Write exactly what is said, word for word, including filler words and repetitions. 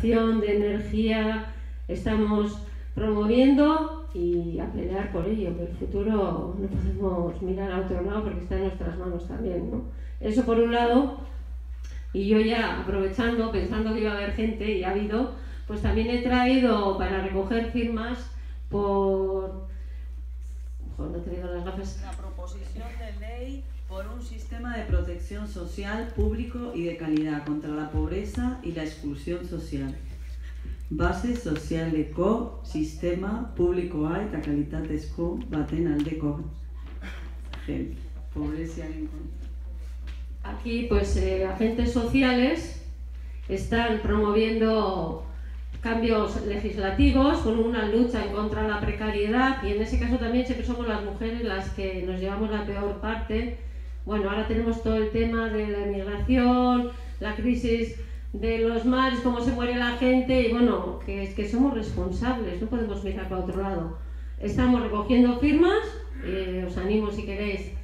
educación, de energía, estamos promoviendo y a pelear por ello, pero el futuro no podemos mirar a otro lado porque está en nuestras manos también, ¿no? Eso por un lado, y yo ya aprovechando, pensando que iba a haber gente, y ha habido, pues también he traído para recoger firmas por... Ojo, no he traído las gafas. Una proposición de ley por un sistema de protección social público y de calidad contra la pobreza y la exclusión social. Base sozialeko sistema publikoa eta kalitatezko baten aldeko pobreziaren kontra. Aquí, pues, eh, agentes sociales están promoviendo cambios legislativos con una lucha en contra de la precariedad, y en ese caso también siempre somos las mujeres las que nos llevamos la peor parte. Bueno, ahora tenemos todo el tema de la inmigración, la crisis de los mares, cómo se muere la gente, y bueno, que es que somos responsables, no podemos mirar para otro lado. Estamos recogiendo firmas, eh, os animo si queréis